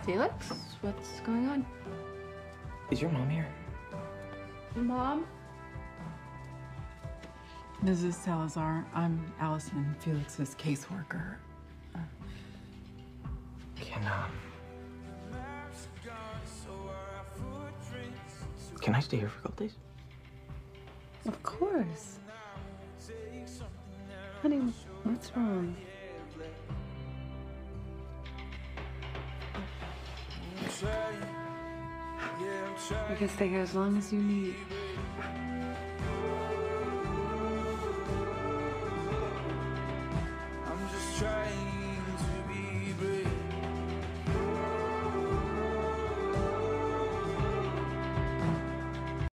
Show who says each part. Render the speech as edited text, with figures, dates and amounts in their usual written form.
Speaker 1: Felix, what's going on?
Speaker 2: Is your mom here?
Speaker 1: Mom?
Speaker 3: Mrs. Salazar, I'm Allison, Felix's caseworker.
Speaker 2: Can I stay here for a couple days?
Speaker 1: Of course. Honey, what's wrong? You can stay here as long as you need.